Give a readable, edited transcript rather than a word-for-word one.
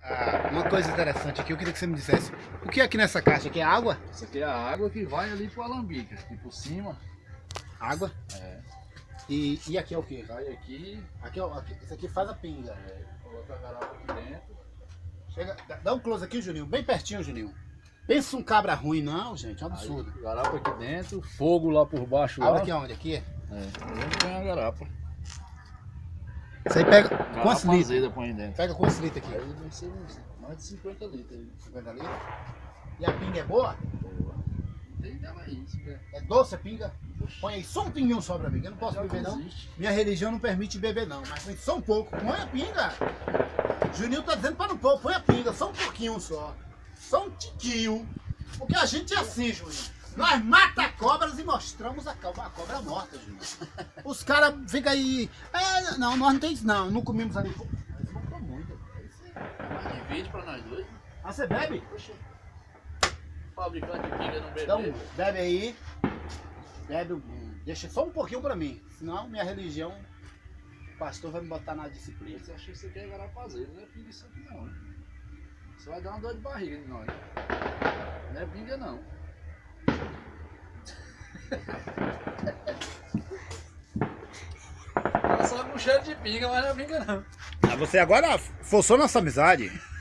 Uma coisa interessante aqui, eu queria que você me dissesse. O que é aqui nessa caixa? Aqui é água? Isso aqui é a água que vai ali pro alambique, aqui por cima. Água? É. E aqui é o que? Cai aqui, Aqui, ó, isso aqui faz a pinga. coloca a garrafa aqui dentro. Chega, dá um close aqui, Juninho. Bem pertinho, Juninho. Pensa um cabra ruim, não, gente. É um absurdo. Aí, garapa aqui dentro, fogo lá por baixo. Abre Lá. aqui onde? Aqui? Aí põe a garapa. Isso aí pega Garapa quantos litros? azeda põe dentro. Pega quantos litros aqui? Aí vai ser uns mais de 50 litros. Aí. 50 litros? E a pinga é boa? Boa. Tem dela isso, né? É doce a pinga? Põe aí só um pinguinho só pra mim, que eu não posso Já beber não. existe. Minha religião não permite beber não, mas põe só um pouco. Põe a pinga. Juninho tá dizendo pra não pôr, põe a pinga, só um pouquinho só. Só um tiquinho. Porque a gente é assim, Juninho. Nós mata cobras e mostramos a cobra morta, Juninho. Os caras ficam aí. Não, nós não tem isso não, não comemos ali. Pô, mas voltou muito. Mas divide pra nós dois. Ah, você bebe? Poxa. Fabricante de pinga não bebe. Então, bebe aí. Bebe, deixa só um pouquinho pra mim. Senão minha religião, o pastor vai me botar na disciplina. Você acha que você quer garapa azeda, não é pinga isso aqui não. Você vai dar uma dor de barriga em nós. Não é pinga não. Tá só com cheiro de pinga, mas não é pinga não. Você agora forçou nossa amizade.